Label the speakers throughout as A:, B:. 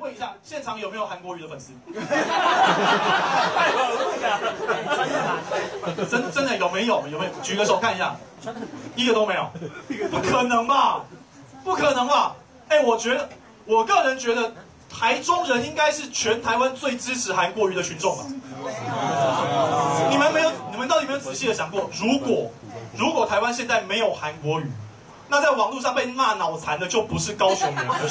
A: 问一下，现场有没有韩国瑜的粉丝？
B: 太可恶了！
A: 真的有没有？举个手看一下，一个都没有，不可能吧？不可能吧？哎，我个人觉得，台中人应该是全台湾最支持韩国瑜的群众吧？你们到底有没有仔细的想过，如果台湾现在没有韩国瑜，那在网络上被骂脑残的就不是高雄人，不是。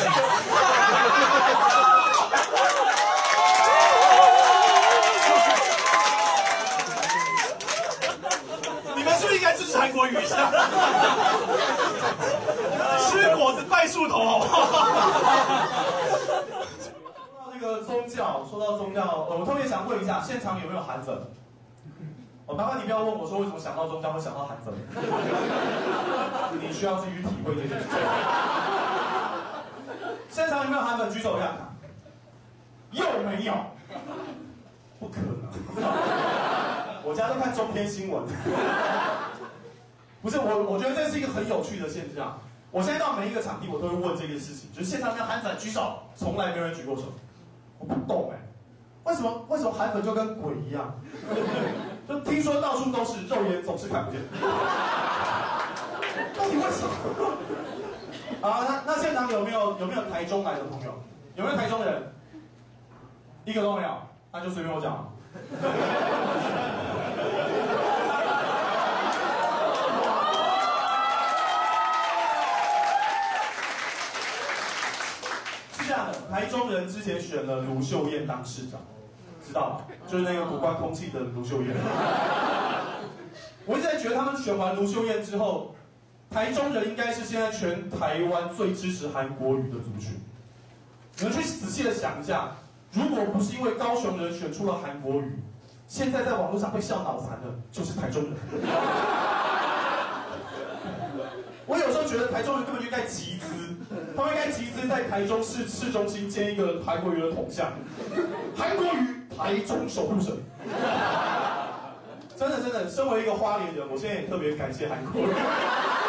A: 你们是不是应该支持韩国瑜一下？吃果子拜树头，好不好？说到宗教，我特别想问一下，现场有没有韩粉？麻烦你不要问我说为什么想到宗教会想到韩粉，你需要自己去体会这件事情。现场有没有韩粉？举手一下。又没有，不可能。我家都看中天新闻。不是我觉得这是一个很有趣的现象。我现在到每一个场地，我都会问这件事情，就是现场有没有韩粉举手，从来没有人举过手。我不懂为什么韩粉就跟鬼一样？就听说到处都是，肉眼总是看不见。到底为什么？好，那现场有没有台中来的朋友？有没有台中人？一个都没有，那就随便我讲。是这样的，台中人之前选了卢秀燕当市长，知道吗？就是那个古关空气的卢秀燕。我一直在觉得他们选完卢秀燕之后，台中人应该是现在全台湾最支持韩国瑜的族群。你们去仔细的想一下，如果不是因为高雄人选出了韩国瑜，现在在网络上被笑脑残的就是台中人。我有时候觉得台中人根本就应该集资，他们应该集资在台中市中心建一个韩国瑜的铜像，韩国瑜台中守护神。真的，身为一个花莲人，我现在也特别感谢韩国瑜。